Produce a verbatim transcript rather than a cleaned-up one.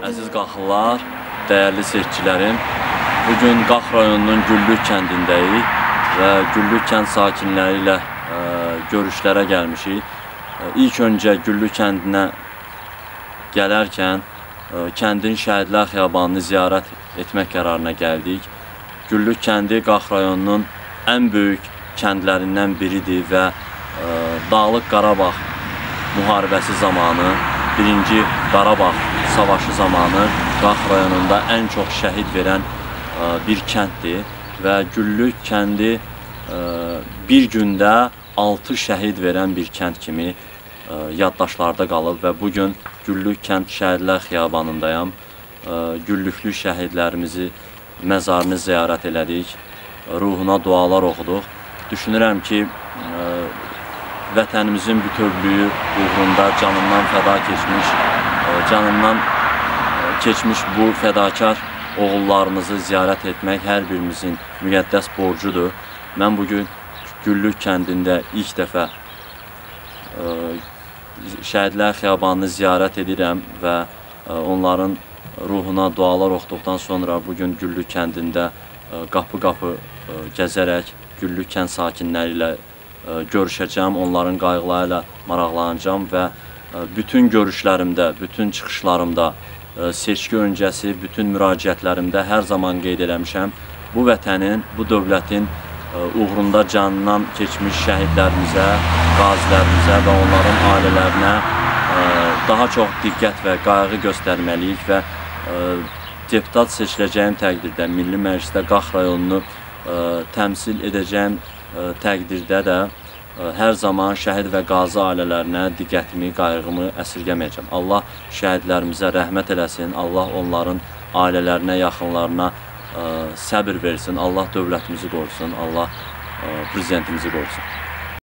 Əziz qaxılar, dəyərli seçkilərim, bugün Qax rayonunun Güllük kəndindəyik və Güllük kənd sakinləri ilə ə, görüşlərə gəlmişik. Ə, ilk öncə Güllük kəndinə gələrkən ə, kəndin Şəhidlər Xiyabanını ziyarət etmək qərarına gəldik. Güllük kəndi Qax rayonunun ən böyük kəndlərindən biridir və ə, Dağlıq Qarabağ müharibəsi zamanı, birinci Qarabağ savaşı zamanı Qax rayonunda ən çox şəhid verən ə, bir kənddir və Güllük kəndi ə, bir gündə altı şəhid verən bir kənd kimi ə, yaddaşlarda qalıb və bugün Güllük kənd Şəhidlər Xiyabanındayam. Ə, Güllüklü şəhidlərimizi məzarını ziyarət elədik, ruhuna dualar oxuduq. Düşünürəm ki, ə, vətənimizin bütövlüyü uğrunda canından fəda keçmiş, canından keçmiş bu fədakar oğullarımızı ziyarət etmək hər birimizin müqəddəs borcudur. Mən bugün Güllük kəndində ilk dəfə Şəhidlər Xiyabanını ziyarət edirəm və onların ruhuna dualar oxuduqdan sonra bugün Güllük kəndində qapı-qapı gəzərək Güllük kənd sakinləri ilə görüşəcəm, onların qayğıları ilə maraqlanacağım və bütün görüşlərimdə, bütün çıxışlarımda, seçki öncəsi, bütün müraciətlərimdə hər zaman qeyd eləmişəm. Bu vətənin, bu dövlətin uğrunda canından keçmiş şəhidlərimizə, qazilərimizə və onların ailələrinə daha çox diqqət və qayğı göstərməliyik və deputat seçiləcəyim təqdirdə Milli Məclisdə Qax rayonunu təmsil edəcəyim təqdirdə də hər zaman şəhid və qazi ailələrinə diqqətimi, qayğımı əsirgəməyəcəm. Allah şəhidlərimizə rəhmət eləsin, Allah onların ailələrinə, yaxınlarına səbir versin, Allah dövlətimizi qorusun, Allah prezidentimizi qorusun.